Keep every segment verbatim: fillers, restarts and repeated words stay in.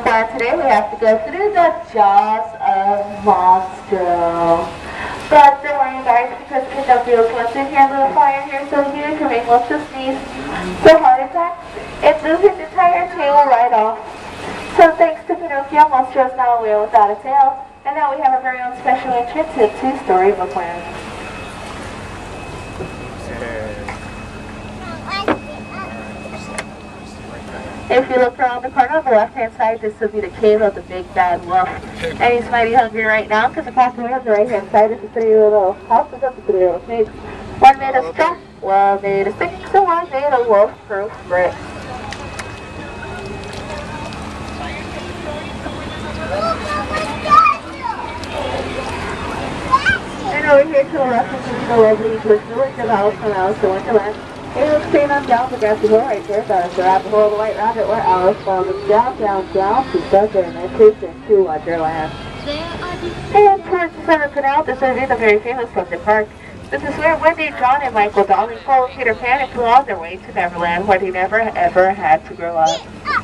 But today we have to go through the jaws of Monstro. But don't worry guys, because Pinocchio's once in here, little fire here so huge, can make most of sneeze. So heart attack, it moves his entire tail right off. So thanks to Pinocchio, Monstro is now a whale without a tail. And now we have our very own special entrance into Storybook Land. If you look around the corner on the left-hand side, this will be the cave of the big bad wolf. And he's mighty hungry right now because across the way on the right-hand side is the three little houses of the three little pigs. One made of straw, one made of sticks, and one made of wolf-proof bricks. And over here to the left is the lovely English village of Alice from Alice in Wonderland. It looks straight on down the grassy hill right there, the rabbit hole of the white rabbit where Alice found them down, down, down to Dungeon and enters into Wonderland. And towards the center canal, this will be the very famous London Park. This is where Wendy, John, and Michael Darling followed Peter Pan and flew on their way to Neverland, where they never ever had to grow up.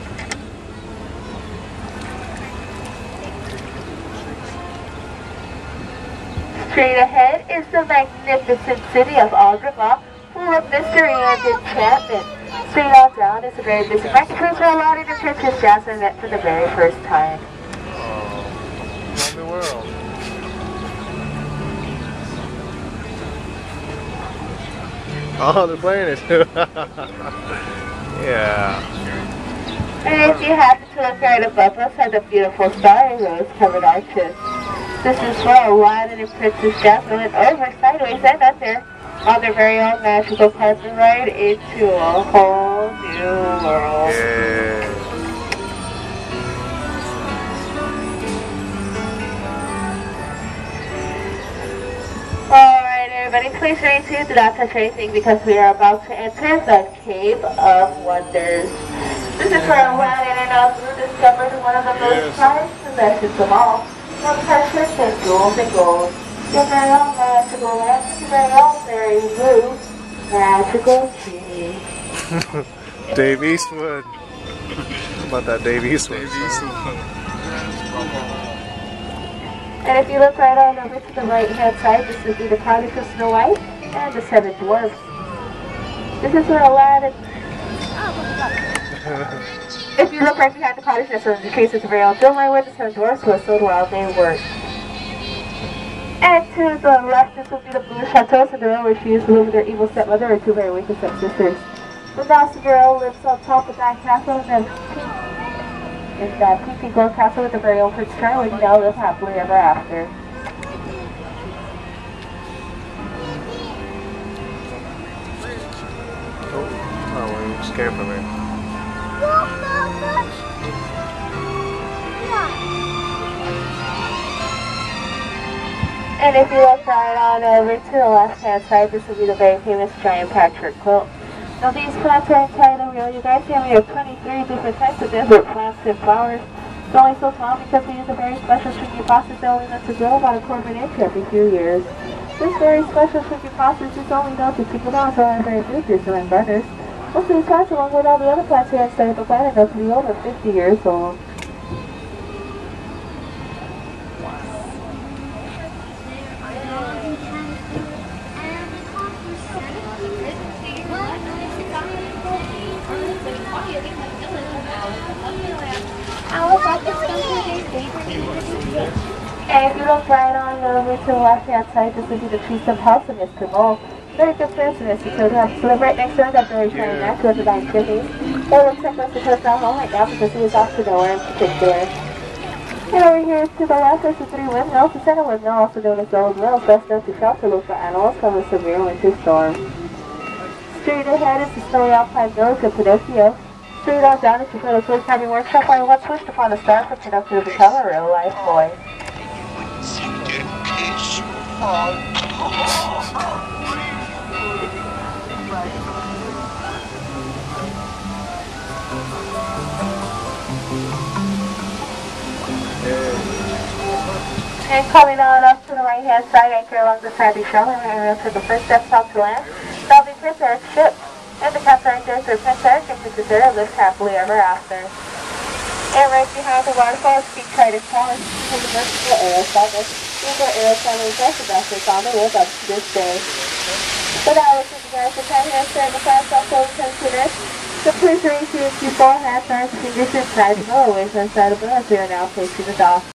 Straight ahead is the magnificent city of Agrabah, full of mystery and enchantment. Straight on down is a very busy market place where Aladdin and Princess Jasmine met for the very first time. Oh, around the world. Oh, they're playing it. Yeah. And if you happen to look right above us are the beautiful starry rose-covered arches. This is where Aladdin and Princess Jasmine went over sideways and under on their very own magical carpet ride into a whole new world. Yeah. Alright everybody, please remain tuned, do not touch anything because we are about to enter the Cave of Wonders. This is where Aladdin and Abu discovered one of the most prized possessions of all, the precious and jewels and gold. Your very own magical lamp, your very own very blue magical key. Dave Eastwood. How about that Dave Eastwood? Dave Eastwood. And if you look right on over to the right hand side, this would be the cottage of Snow White and the Seven Dwarfs. This is where Aladdin... If you look right behind the cottage, that's in the case of the very own film where the Seven Dwarfs whistled while they worked. And to the left, this will be the Blue Chateau Cinderella, where she used to live with her evil stepmother and two very wicked stepsisters. But now Cinderella lives on top of that castle in that pink, in that pink and gold castle with the very own Prince Charming, and now live happily ever after. Oh, oh, I'm scared for me. And if you look right on over to the left-hand side, this will be the very famous giant patchwork quilt. Now these plants are entirely real, you guys. Here we have twenty-three different types of desert plants and flowers. It's only so small because we use a very special shrinking process that only lets it grow about a quarter of an inch every few years. This very special shrinking process is only known to single moms or very futures and gardeners. Most of these plants, along with all the other plants here on Storybook Land, are known to be over fifty years old. And if you look right on over to the left-hand side, this would be the Tree Stump House of Mister Mole. Very good friends of Mister Toadhouse. So live right next door, that very shiny neck with the nine chimneys. It looks like Mister Toad's not home right now because he is off to nowhere in particular. And over here to the left is the three windmills. The center windmill, also known as the Old Mills, best known to shelter local animals from a severe winter storm. Straight ahead is the snowy alpine village of Pinocchio. Straight on down is your little toy carving workshop where he once wished upon a star for Pinocchio to become a real-life boy. And coming on up to the right-hand side, anchor along the sandy shoreline area for the first steps out to land, that'll be Prince Eric's ship. And the captain right there is Prince Eric and Princess Sarah lives happily ever after. And right behind the waterfall is Picturesque Challenge from the vertical aerosol. These are aerosol impressive vessels on the roof up to this day. But I wish you guys for coming and sharing the fast also considered. So please raise your two full hands, arms, fingers inside the always inside the balloons. We are now placing the doll.